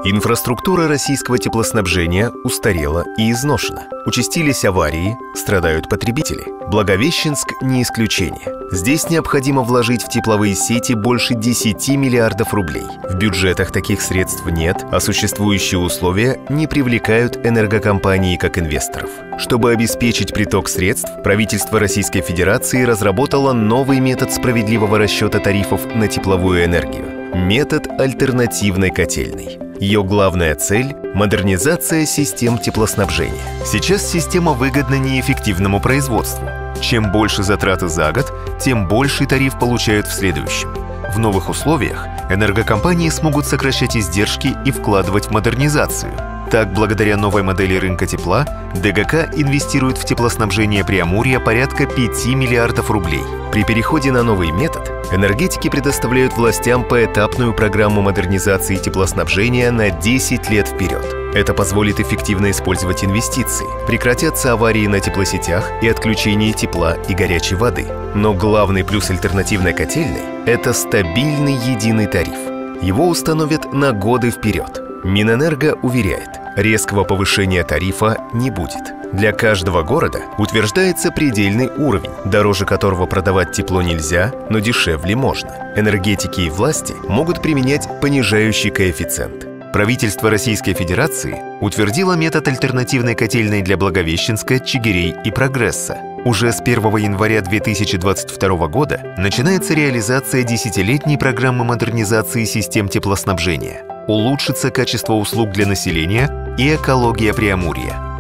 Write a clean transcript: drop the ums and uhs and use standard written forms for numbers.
Инфраструктура российского теплоснабжения устарела и изношена. Участились аварии, страдают потребители. Благовещенск не исключение. Здесь необходимо вложить в тепловые сети больше 10 миллиардов рублей. В бюджетах таких средств нет, а существующие условия не привлекают энергокомпании как инвесторов. Чтобы обеспечить приток средств, правительство Российской Федерации разработало новый метод справедливого расчета тарифов на тепловую энергию. Метод альтернативной котельной. Ее главная цель – модернизация систем теплоснабжения. Сейчас система выгодна неэффективному производству. Чем больше затраты за год, тем больший тариф получают в следующем. В новых условиях энергокомпании смогут сокращать издержки и вкладывать в модернизацию. Так, благодаря новой модели рынка тепла, ДГК инвестирует в теплоснабжение Преамурья порядка 5 миллиардов рублей. При переходе на новый метод энергетики предоставляют властям поэтапную программу модернизации теплоснабжения на 10 лет вперед. Это позволит эффективно использовать инвестиции, прекратятся аварии на теплосетях и отключение тепла и горячей воды. Но главный плюс альтернативной котельной – это стабильный единый тариф. Его установят на годы вперед. Минэнерго уверяет, резкого повышения тарифа не будет. Для каждого города утверждается предельный уровень, дороже которого продавать тепло нельзя, но дешевле можно. Энергетики и власти могут применять понижающий коэффициент. Правительство Российской Федерации утвердило метод альтернативной котельной для Благовещенска, Чигирей и Прогресса. Уже с 1 января 2022 года начинается реализация 10-летней программы модернизации систем теплоснабжения. Улучшится качество услуг для населения и экология Преамурья.